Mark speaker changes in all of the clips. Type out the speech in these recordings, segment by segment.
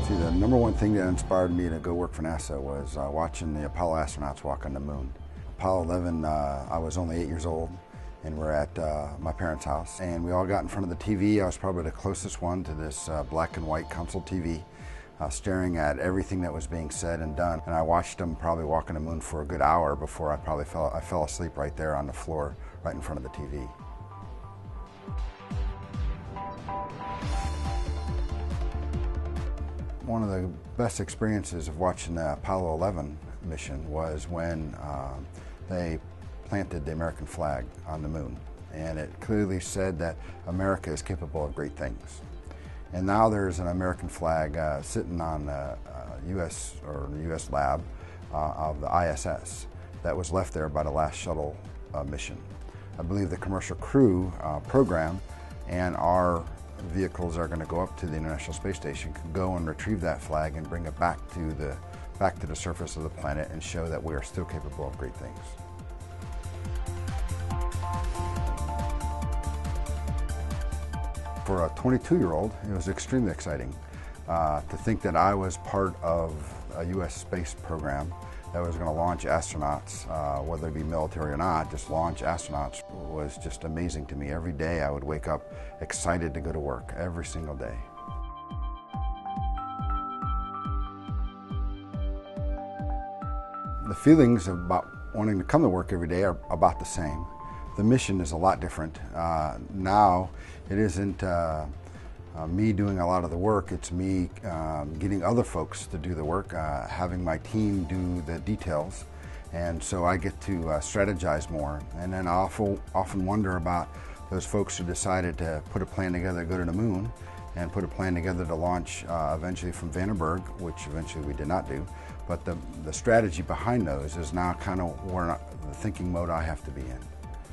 Speaker 1: See, the number one thing that inspired me to go work for NASA was watching the Apollo astronauts walk on the moon. Apollo 11, I was only 8 years old, and we're at my parents' house. And we all got in front of the TV. I was probably the closest one to this black and white console TV, staring at everything that was being said and done. And I watched them probably walk on the moon for a good hour before I fell asleep right there on the floor, right in front of the TV. One of the best experiences of watching the Apollo 11 mission was when they planted the American flag on the moon. And it clearly said that America is capable of great things. And now there's an American flag sitting on the U.S. lab of the ISS that was left there by the last shuttle mission. I believe the commercial crew program and our vehicles are going to go up to the International Space Station, can go and retrieve that flag and bring it back to the surface of the planet and show that we are still capable of great things. For a 22-year-old, it was extremely exciting to think that I was part of a U.S. space program that was going to launch astronauts, whether it be military or not. Just launch astronauts was just amazing to me. Every day I would wake up excited to go to work, every single day. The feelings about wanting to come to work every day are about the same. The mission is a lot different. Now it isn't me doing a lot of the work, it's me getting other folks to do the work, having my team do the details, and so I get to strategize more. And then I often wonder about those folks who decided to put a plan together to go to the moon and put a plan together to launch eventually from Vandenberg, which eventually we did not do. But the strategy behind those is now kind of where the thinking mode I have to be in.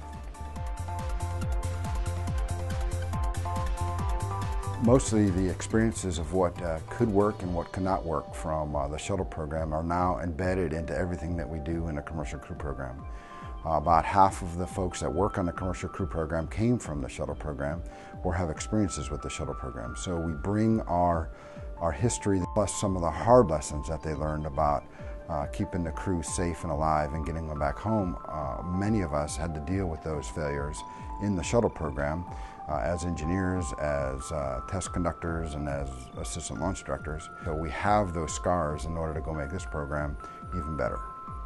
Speaker 1: Mostly the experiences of what could work and what could not work from the shuttle program are now embedded into everything that we do in the commercial crew program. About half of the folks that work on the commercial crew program came from the shuttle program or have experiences with the shuttle program. So we bring our history plus some of the hard lessons that they learned about keeping the crew safe and alive and getting them back home. Many of us had to deal with those failures in the shuttle program as engineers, as test conductors, and as assistant launch directors. So we have those scars in order to go make this program even better.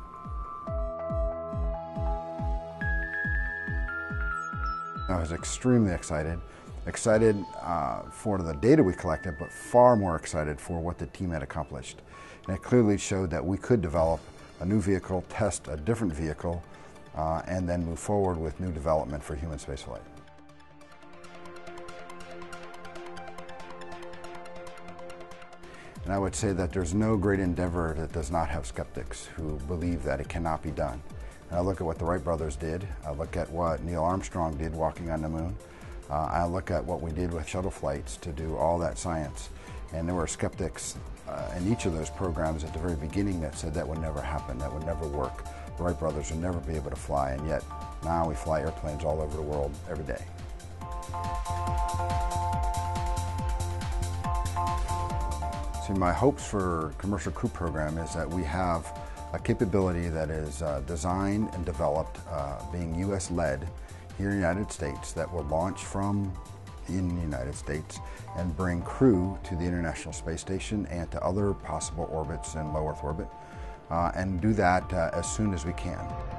Speaker 1: I was extremely excited for the data we collected, but far more excited for what the team had accomplished. And it clearly showed that we could develop a new vehicle, test a different vehicle, and then move forward with new development for human spaceflight. And I would say that there's no great endeavor that does not have skeptics who believe that it cannot be done. And I look at what the Wright brothers did, I look at what Neil Armstrong did walking on the moon, I look at what we did with shuttle flights to do all that science. And there were skeptics in each of those programs at the very beginning that said that would never happen, that would never work. The Wright brothers would never be able to fly, and yet now we fly airplanes all over the world every day. See, my hopes for commercial crew program is that we have a capability that is designed and developed, being U.S.-led here in the United States, that will launch from in the United States and bring crew to the International Space Station and to other possible orbits in low Earth orbit, and do that as soon as we can.